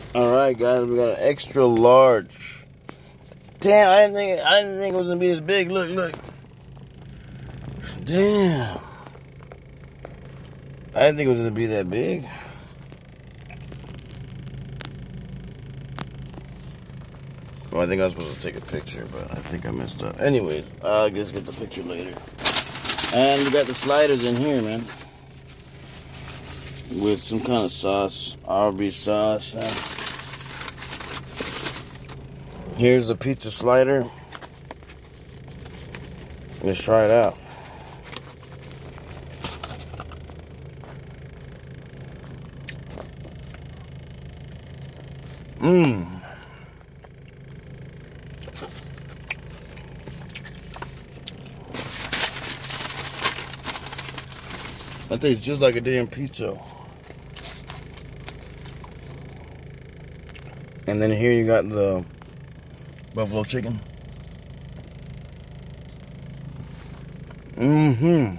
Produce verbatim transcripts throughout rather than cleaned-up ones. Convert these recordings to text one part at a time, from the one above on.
Alright guys, we got an extra large. Damn, I didn't think I didn't think it was gonna be this big. Look, look. Damn. I didn't think it was gonna be that big. Well, I think I was supposed to take a picture, but I think I messed up. Anyways, I'll just get the picture later. And we got the sliders in here, man. With some kind of sauce, Arby's sauce. Here's a pizza slider. Let's try it out. Mmm. That tastes just like a damn pizza. And then here you got the buffalo chicken. Mm-hmm.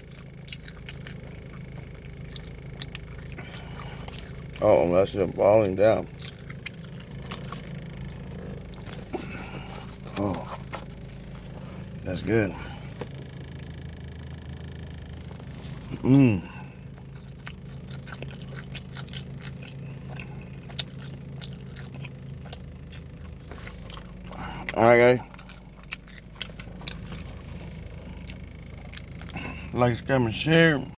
Oh, that's just falling down. Oh, that's good. Mmm. Alright, guys. Like, comment, share.